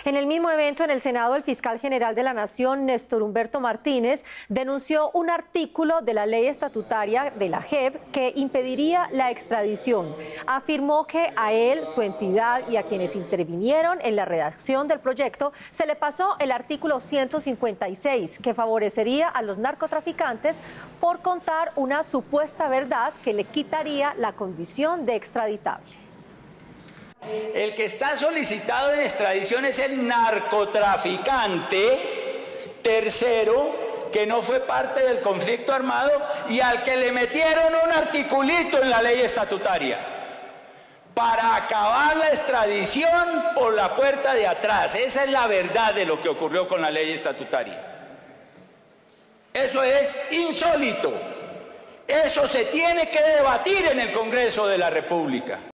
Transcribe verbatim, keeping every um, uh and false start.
En el mismo evento en el Senado, el fiscal general de la Nación, Néstor Humberto Martínez, denunció un artículo de la ley estatutaria de la J E P que impediría la extradición. Afirmó que a él, su entidad y a quienes intervinieron en la redacción del proyecto se le pasó el artículo ciento cincuenta y seis, que favorecería a los narcotraficantes por contar una supuesta verdad que le quitaría la condición de extraditable. El que está solicitado en extradición es el narcotraficante tercero que no fue parte del conflicto armado y al que le metieron un articulito en la ley estatutaria para acabar la extradición por la puerta de atrás. Esa es la verdad de lo que ocurrió con la ley estatutaria. Eso es insólito. Eso se tiene que debatir en el Congreso de la República.